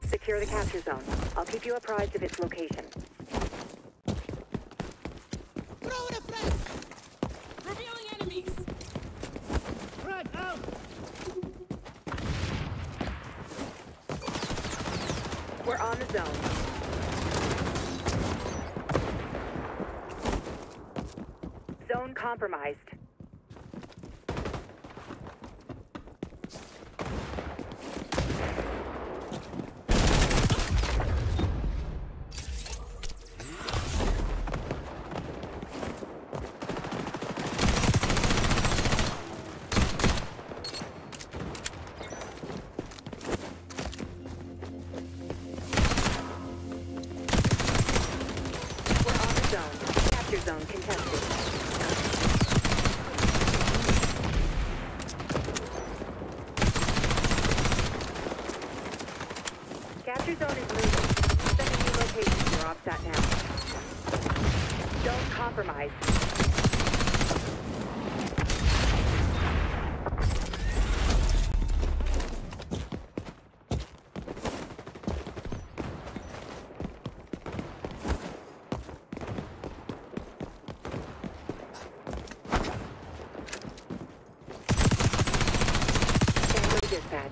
Secure the capture zone. I'll keep you apprised of its location. Throw it a threat! Revealing enemies! Frag out! We're on the zone. Zone compromised. Capture zone contested. Capture zone is moving. Sending new location to your OpSat now. Zone compromised. Dispatch.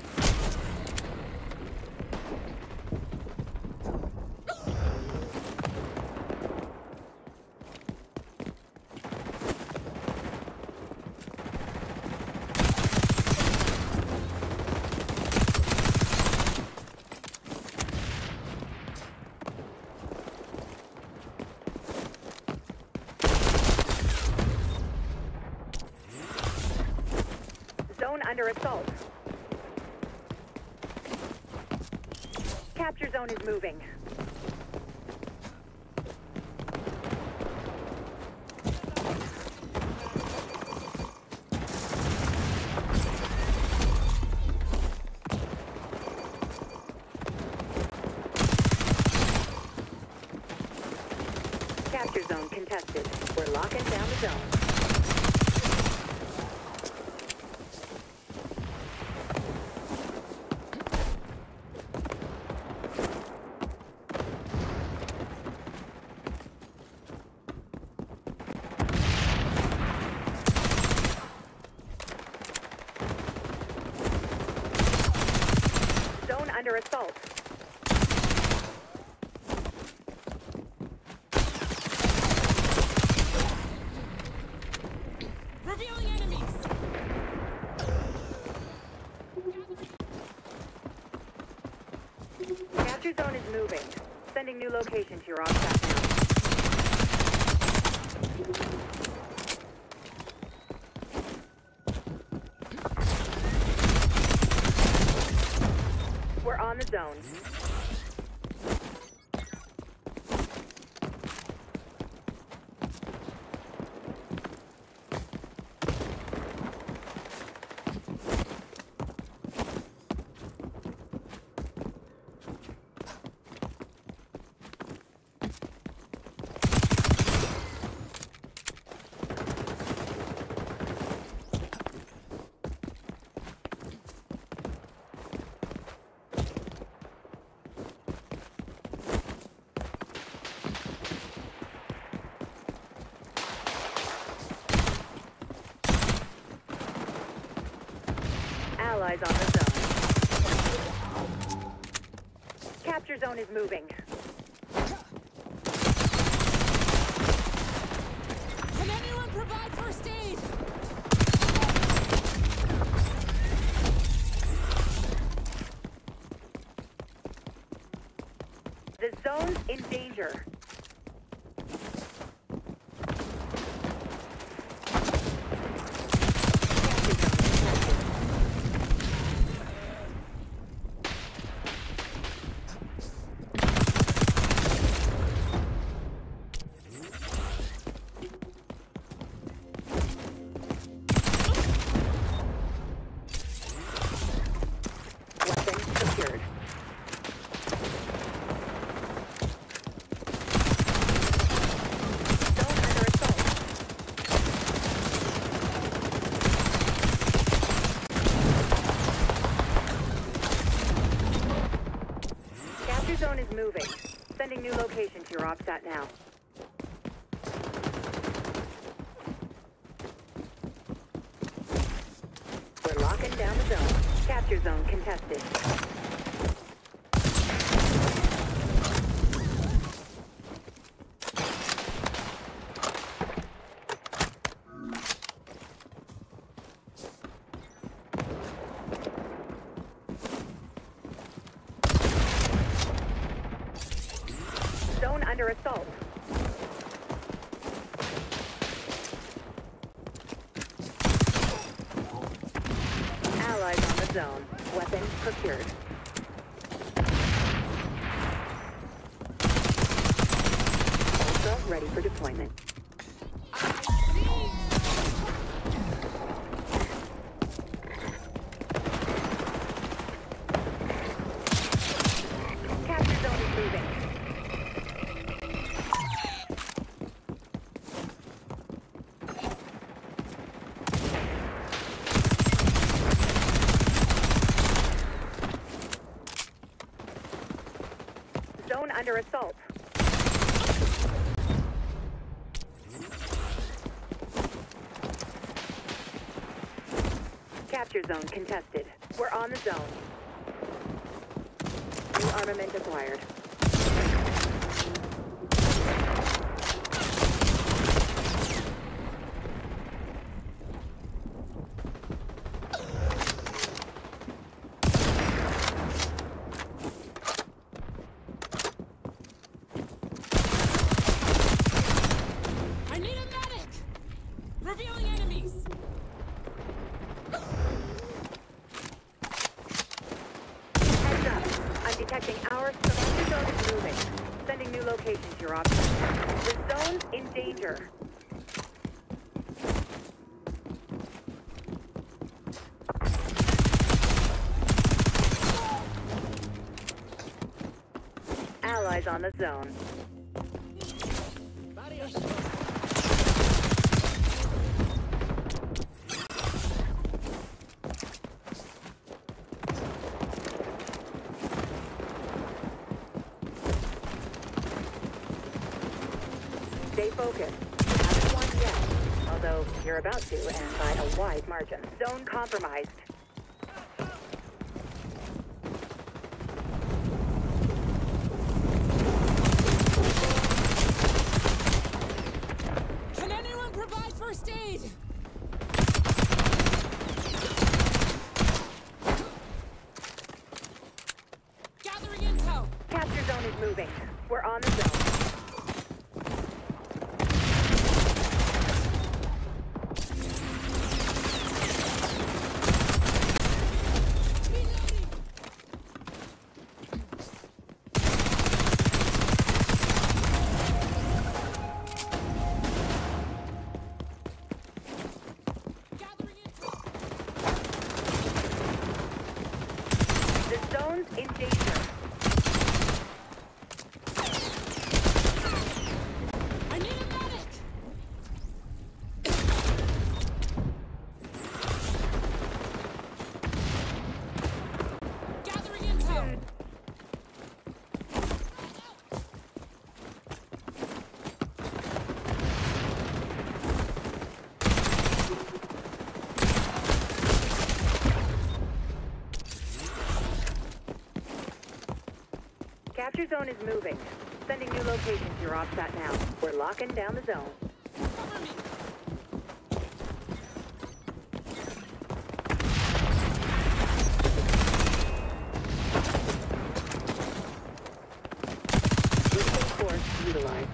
Zone under assault. Capture zone is moving. Capture zone contested. We're locking down the zone. Under assault. Revealing enemies! Capture zone is moving. Sending new location to your OpSat now. We're on the zone. Allies on the zone. Capture zone is moving. Can anyone provide first aid? The zone's in danger. Capture zone is moving. Sending new location to your OPSAT now. We're locking down the zone. Capture zone contested. Zone under assault. Allies on the zone. Weapons procured. Ultra ready for deployment. Capture zone is moving. Zone under assault. Capture zone contested. We're on the zone. New armament acquired. I need a medic! Revealing enemies! Heads up. I'm detecting our surrounding zone is moving. Sending new location to your option. The zone's in danger. Allies on the zone. Barriers. Stay focused. Haven't won yet. Although you're about to, and by a wide margin. Zone compromised. Can anyone provide first aid? Gathering intel. Capture zone is moving. We're on the zone. Reloading. Gathering intel. The zone's in danger. I need a medic. Gathering intel. Capture zone is moving. Sending new location to your OPSAT now. We're locking down the zone. Cover me. Lethal force utilized.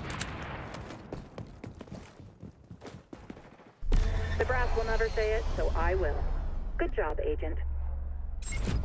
The brass will never say it, so I will. Good job, Agent.